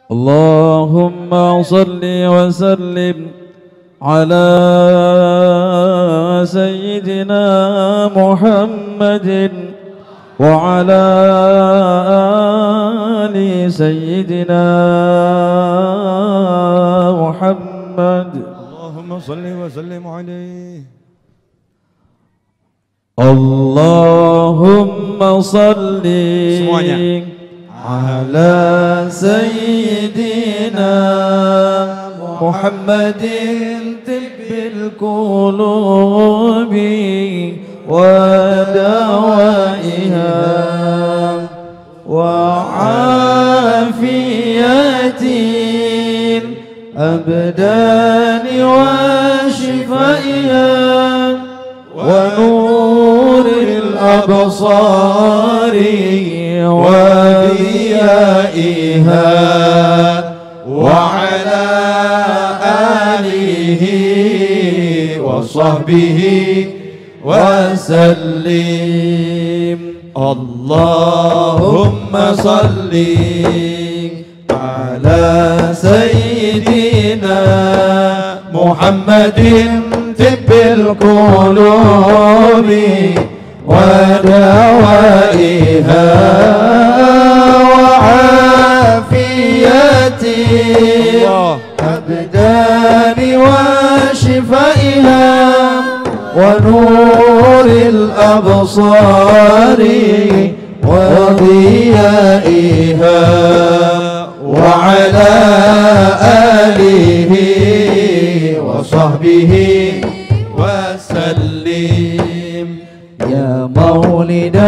اللهم صل وسلم على سيدنا محمد وعلى آل سيدنا محمد. اللهم صل وسلم عليه. اللهم صل semuanya على سيدنا محمد طب القلوب ودوائها وعافية الأبدان وشفائها ونور الأبصار وضيائها وعلى آله وصحبه وسلم. اللهم صل على سيدنا محمد طب القلوب ودوائها وعافية الأبدان وشفائها ونور الأبصار وضيائها وعلى آله وصحبه وسلم. يا مولد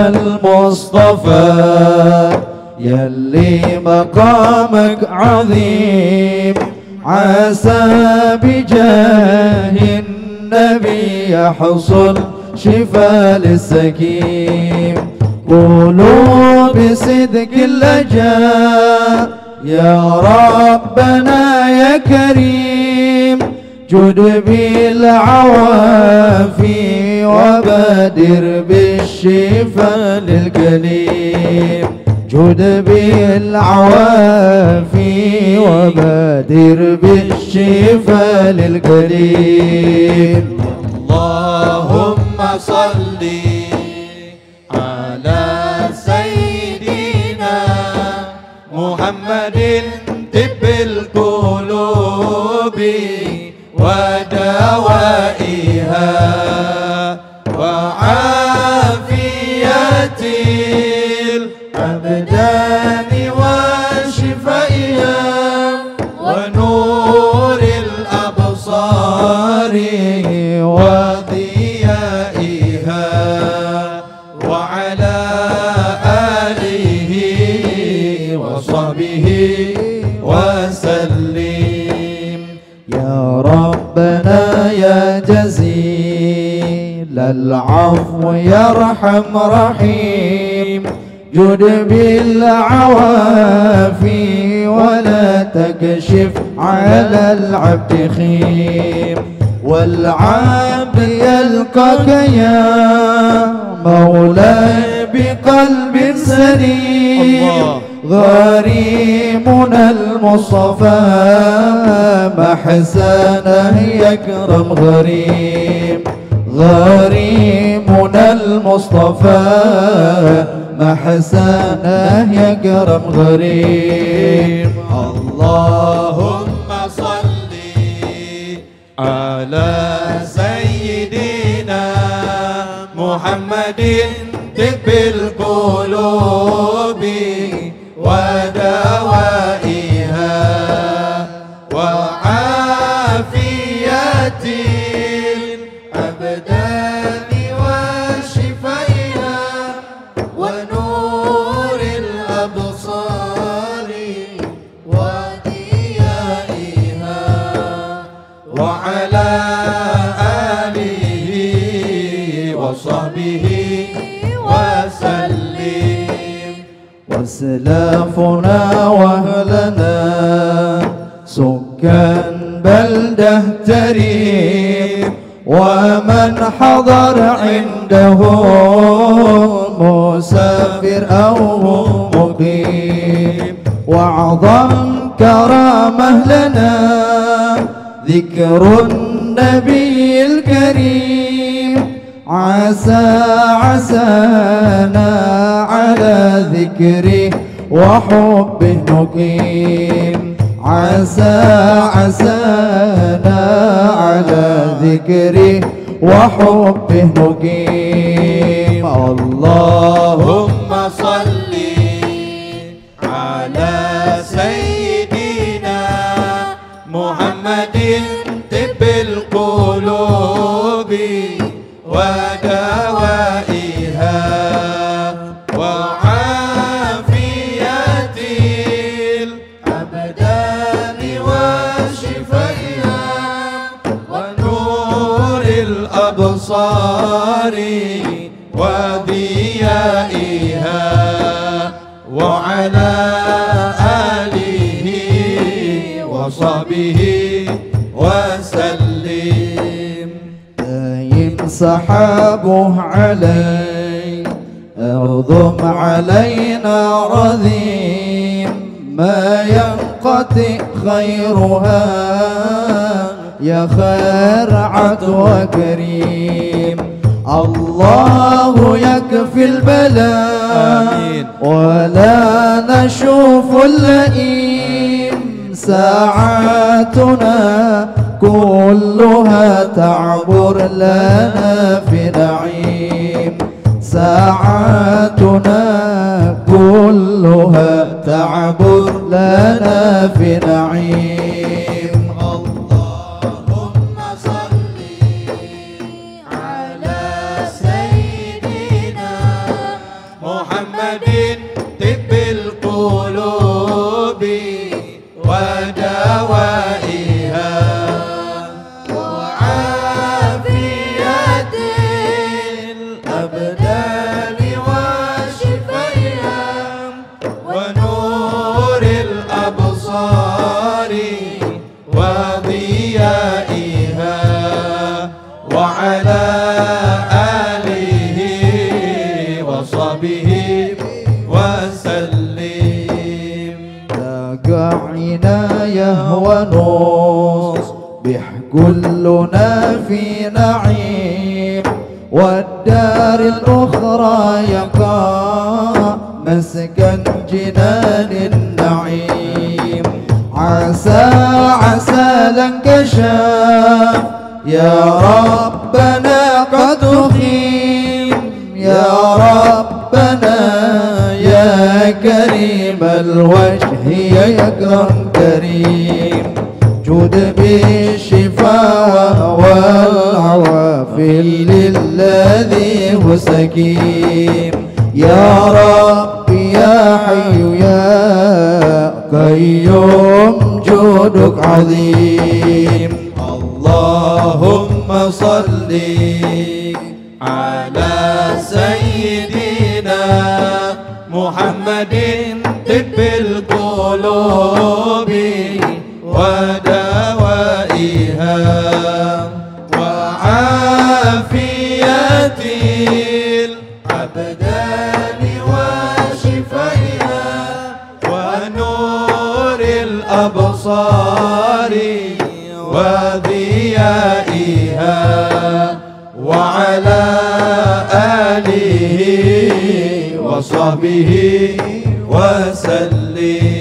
المصطفى يلي مقامك عظيم عسى بجاه النبي يحصل شفاء للسقيم. قولوا بصدق اللجا يا ربنا يا كريم جد بالعوافي وبادر بالشفاء للكليم. جد بالعوافي وبادر بالشفاء للكريم. اللهم صل على سيدنا محمد طب القلوب ودوائها وعافية الأبدان وشفائها ونور الأبصار وضيائها وعلى آله وصحبه وسلم. يا ربنا يا جزيل العفو يرحم رحيم جد بالعوافي ولا تكشف على العبد خيم. والعبد يلقاك يا مولاي بقلب سليم. غريمنا المصطفى محسنه يكرم غريم. غريمنا المصطفى محسنه يكرم غريم. اللهم صل على سيدنا محمد طب القلوب ودوائها وعافية الأبدان وشفائها ونور الأبصار وضيائها وعلى آله وصحبه وسلم. وسلافنا وأهلنا سكان بلدة تريم ومن حضر عنده مسافر أو مقيم. وأعظم كرامة لنا ذكر النبي الكريم عسانا على ذكره وحبه نقيم عسانا على ذكره وحبه نقيم اللهم صل على سيدنا محمد طب القلوب ودوائها وعافية الأبدان وشفائها ونور الأبصار وضيائها وعلى آله وصحبه وسلم دايم سحابه علي أرضم علينا رذيم ما ينقطع خيرها يا خير عدو وكريم الله يكفي البلاء ولا نشوف اللئيم ساعاتنا كلها تعبر لنا في نعيم ساعاتنا كلها تعبر لنا في نعيم اللهم صل على سيدنا محمد طب القلوب ودوائها وعافية الأبدان وشفائها ونور الأبصار وضيائها وعلى آله وصحبه وسلم تقع عناية ونصبح كلنا في نعيم والدار الأخرى يقع مسكن جنان النعيم عسى لانكشاف يا ربنا قد أخيم يا ربنا يا كريم الوجه يا أكرم كريم جود بالشفاء والعوافي للذي هو سكيم يا رب يا حي يا قيوم جودك عظيم اللهم صل على سيدنا محمد طب القلوب ودوائها وعافية الأبدان وشفائها ونور الأبصار وضيائها وعلى آله وصحبه وسلم